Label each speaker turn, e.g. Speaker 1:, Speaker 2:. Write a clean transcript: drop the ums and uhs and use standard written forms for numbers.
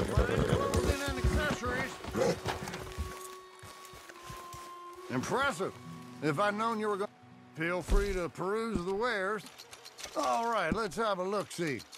Speaker 1: Fine clothing and accessories. Impressive. If I'd known you were going, feel free to peruse the wares. All right, let's have a look-see.